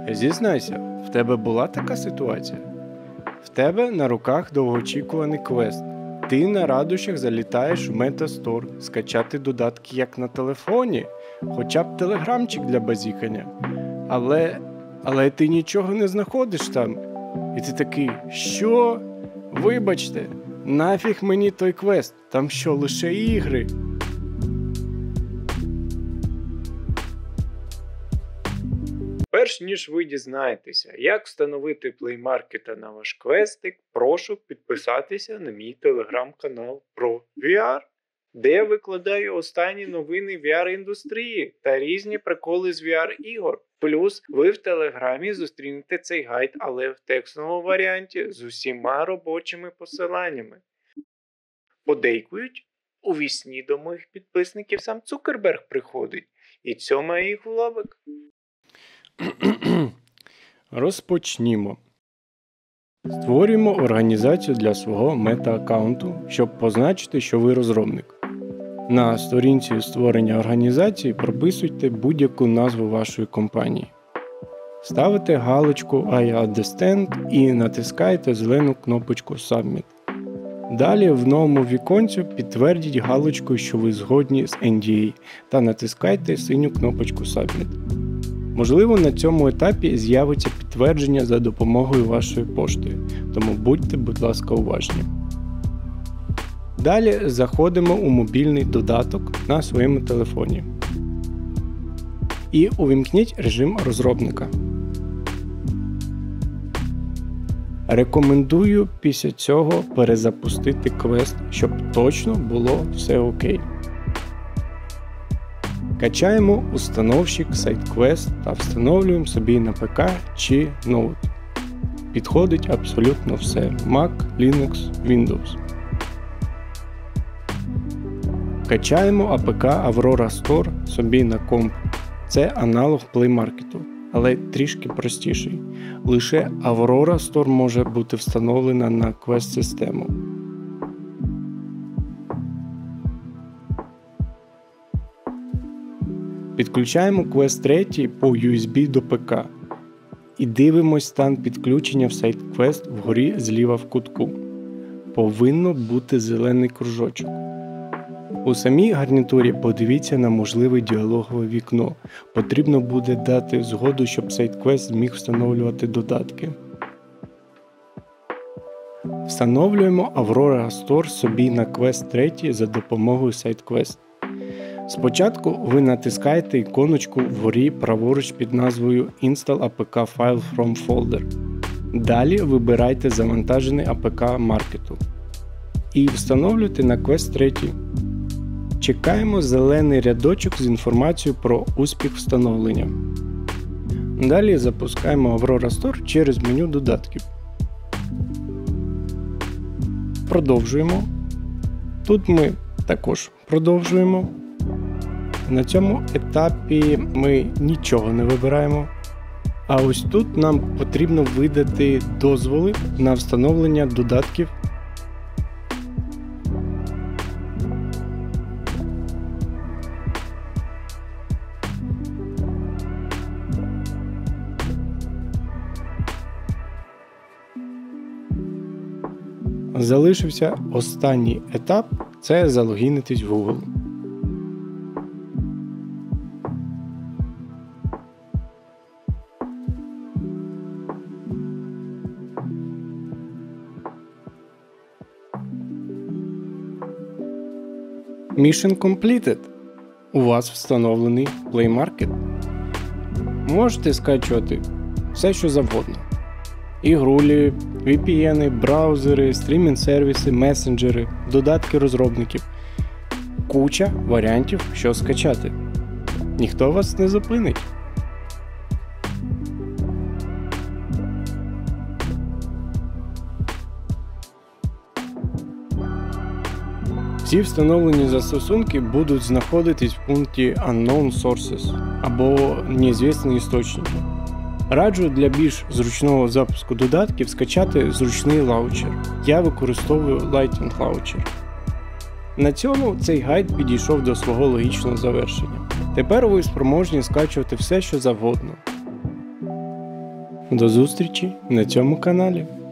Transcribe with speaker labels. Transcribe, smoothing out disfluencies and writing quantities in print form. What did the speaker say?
Speaker 1: Зізнайся, в тебе була така ситуація? В тебе на руках довгоочікуваний квест. Ти на радощах залітаєш в Метастор скачати додатки як на телефоні, хоча б телеграмчик для базікання. Але ти нічого не знаходиш там. І ти такий, що? Вибачте, нафіг мені той квест, там що, лише ігри? Перш ніж ви дізнаєтеся, як встановити Play Market на ваш квестик, прошу підписатися на мій телеграм-канал про VR, де я викладаю останні новини VR-індустрії та різні приколи з VR-ігор. Плюс ви в телеграмі зустрінете цей гайд, але в текстовому варіанті з усіма робочими посиланнями. Подейкують, у вісні до моїх підписників сам Цукерберг приходить і цьомає їх в лобик. Розпочнімо. Створюємо організацію для свого мета-аккаунту, щоб позначити, що ви розробник. На сторінці створення організації прописуйте будь-яку назву вашої компанії. Ставите галочку I understand і натискаєте зелену кнопочку Submit. Далі в новому віконці підтвердіть галочкою, що ви згодні з NDA та натискайте синю кнопочку Submit. Можливо, на цьому етапі з'явиться підтвердження за допомогою вашої пошти, тому будьте, будь ласка, уважні. Далі заходимо у мобільний додаток на своєму телефоні. І увімкніть режим розробника. Рекомендую після цього перезапустити квест, щоб точно було все окей. Качаємо установщик SideQuest та встановлюємо собі на ПК чи ноут. Підходить абсолютно все – Mac, Linux, Windows. Качаємо АПК Aurora Store собі на комп. Це аналог Play Market, але трішки простіший. Лише Aurora Store може бути встановлена на Quest-систему. Підключаємо Quest 3 по USB до ПК і дивимось стан підключення в SideQuest вгорі зліва в кутку. Повинно бути зелений кружочок. У самій гарнітурі подивіться на можливе діалогове вікно. Потрібно буде дати згоду, щоб SideQuest зміг встановлювати додатки. Встановлюємо Aurora Store собі на Quest 3 за допомогою SideQuest. Спочатку ви натискаєте іконочку вгорі праворуч під назвою Install APK File from Folder. Далі вибирайте завантажений APK Market і встановлюйте на Quest 3. Чекаємо зелений рядочок з інформацією про успіх встановлення. Далі запускаємо Aurora Store через меню додатків. Продовжуємо. Тут ми також продовжуємо. На цьому етапі ми нічого не вибираємо. А ось тут нам потрібно видати дозволи на встановлення додатків. Залишився останній етап – це залогінитись в Google. Mission completed. У вас встановлений Play Market. Можете скачувати все, що завгодно. Ігрулі, VPN, браузери, стрімінг-сервіси, месенджери, додатки розробників. Куча варіантів, що скачати. Ніхто вас не зупинить. Всі встановлені застосунки будуть знаходитись в пункті Unknown Sources або неізвісні істочники. Раджу для більш зручного запуску додатків скачати зручний лаунчер. Я використовую Lightning Launcher. На цьому цей гайд підійшов до свого логічного завершення. Тепер ви спроможні скачувати все, що завгодно. До зустрічі на цьому каналі.